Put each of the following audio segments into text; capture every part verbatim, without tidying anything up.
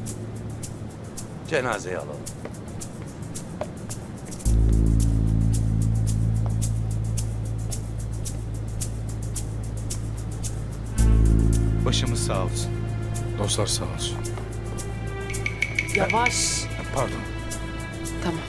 Cenazeyi alalım. Başımız sağ olsun. Dostlar sağ olsun. Yavaş. Pardon. Tamam.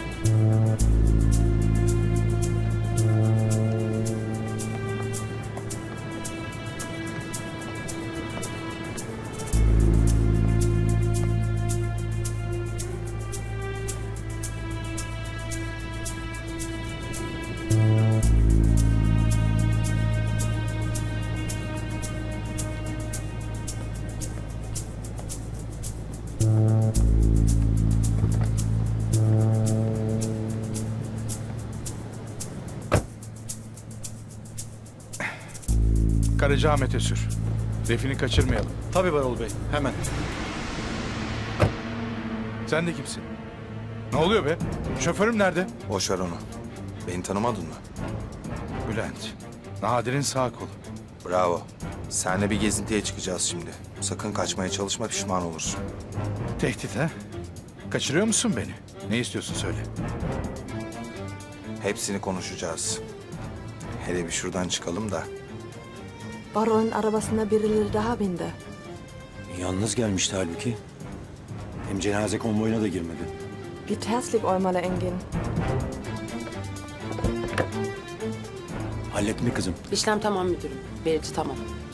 Karacaahmet'e sür. Defini kaçırmayalım. Tabii Varol Bey, hemen. Sen de kimsin? Ne oluyor be? Şoförüm nerede? Boş ver onu. Beni tanımadın mı? Bülent. Nadir'in sağ kolu. Bravo. Seninle bir gezintiye çıkacağız şimdi. Sakın kaçmaya çalışma, pişman olursun. Tehdit ha? Kaçırıyor musun beni? Ne istiyorsun söyle. Hepsini konuşacağız. Hele bir şuradan çıkalım da. Baron'un arabasına birileri daha bindi. Yalnız gelmişti halbuki. Hem cenaze konvoyuna da girmedi. Bir terslik olmalı Engin. Hallet mi kızım? İşlem tamam müdürüm. Verici tamam.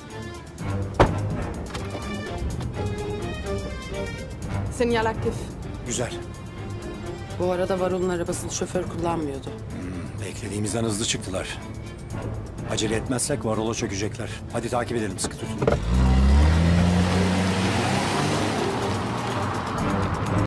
Sinyal aktif. Güzel. Bu arada Varol'un arabasını şoför kullanmıyordu. Hmm, beklediğimizden hızlı çıktılar. Acele etmezsek Varol'a çökecekler. Hadi takip edelim, sıkı tutun.